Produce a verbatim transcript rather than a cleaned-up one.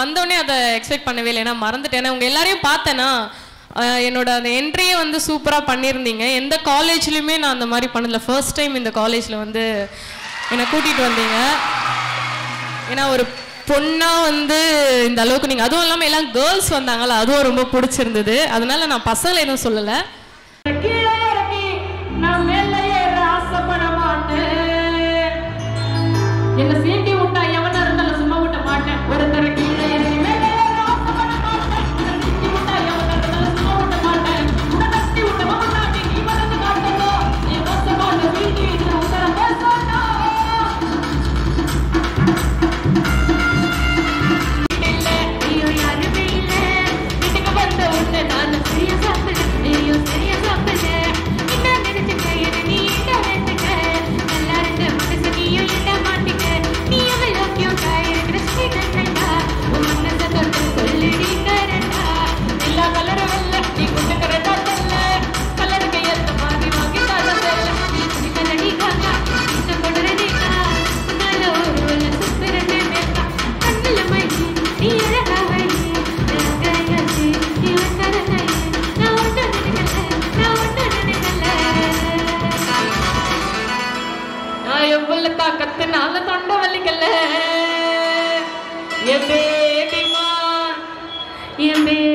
வந்தோடனே அதை எக்ஸ்பெக்ட் பண்ணவே இல்லை, ஏன்னா மறந்துட்டேன். உங்கள் எல்லாரையும் பார்த்தேன்னா என்னோட அந்த என்ட்ரியே வந்து சூப்பராக பண்ணியிருந்தீங்க. எந்த காலேஜ்லையுமே நான் அந்த மாதிரி பண்ணதில்ல. ஃபர்ஸ்ட் டைம் இந்த காலேஜில் வந்து என்னை கூட்டிகிட்டு வந்தீங்க. ஏன்னா ஒரு பொண்ணாக வந்து இந்த அளவுக்கு நீங்கள், அதுவும் இல்லாமல் எல்லாம் கேர்ள்ஸ் வந்தாங்களா, அதுவும் ரொம்ப பிடிச்சிருந்தது. அதனால நான் பசங்களை எதுவும் சொல்லலை. என்ன சீட்டி விட்டா எவனா இருந்தாலும் சும்மா விட்ட மாட்டேன். ஒரு தர கீழே இறங்கி மேலே ஆசைப்பட மாட்டேன். சீட்டி விட்டா எவனா இருந்தாலும் சும்மா விட்ட மாட்டேன். உன்னை கட்டி விட்ட மாட்டாட்டி நீ மறந்து காட்டணும். நீ கஷ்டமான வீட்டு வீட்டில் உத்தர பேசணும். இல்லை நீயும் யாருமே இல்லை. வீட்டுக்கு வந்த உன்னை நான் சரியா சாப்பிடுறேன். நீயும் சரியா சாப்பிடுறேன். என்ன நினைச்சுக்க என்ன நீ என்ன நினைச்சுக்க. நல்லா இருந்த மனசு நீயும் என்ன மாட்டிக்க. நீ எவ்வளோ கியூட்டா இருக்கிற ஸ்ரீகண்டா. உன் மனசை தொட்டு சொல்லிடி கரண்டா. எல்லா கலரும் வெள்ள நீ கொண்டு கரண்டா தெல்ல. கலருக்கு ஏற்ற மாதிரி வாங்கி தாத தெல்ல. நீ குடிக்கலடி காக்கா இஷ்டம் கொடுறதேக்கா. உன்னால ஒரு வெள்ள சுத்துறதே மேக்கா. கண்ணுல மயங்கி நீ அழகா வழி கரையாச்சு நீ வந்தரனை. நான் ஒன்றும் நினைக்கல நான் ஒன்றும் நினைக்கல. நான் எவ்வளவுக்கா கத்துனால தொண்டை வலிக்கல. என் பேபிமா என் பேபி